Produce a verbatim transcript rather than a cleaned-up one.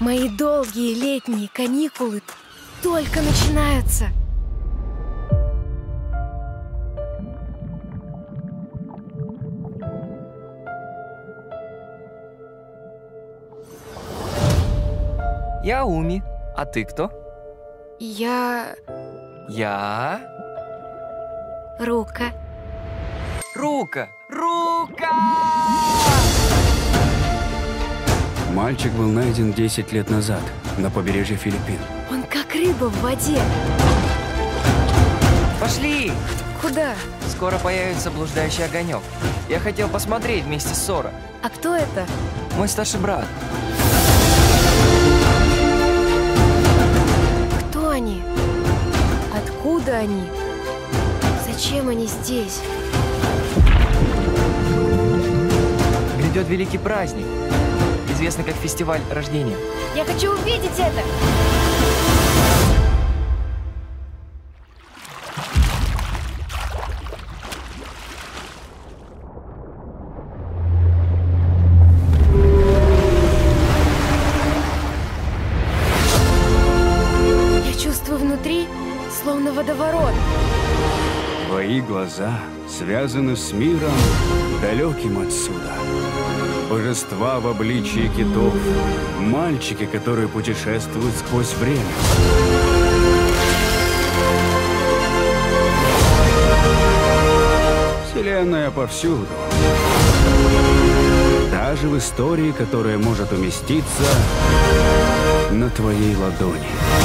Мои долгие летние каникулы только начинаются. Я Уми. А ты кто? Я... Я... Рука. Рука! Рука! Мальчик был найден десять лет назад на побережье Филиппин. Он как рыба в воде. Пошли! Куда? Скоро появится блуждающий огонек. Я хотел посмотреть вместе с Сора. А кто это? Мой старший брат. Кто они? Откуда они? Зачем они здесь? Грядет великий праздник, известный как фестиваль рождения. Я хочу увидеть это! Я чувствую внутри, словно водоворот. Твои глаза связаны с миром, далеким отсюда. Божества в обличии китов, мальчики, которые путешествуют сквозь время. Вселенная повсюду. Даже в истории, которая может уместиться на твоей ладони.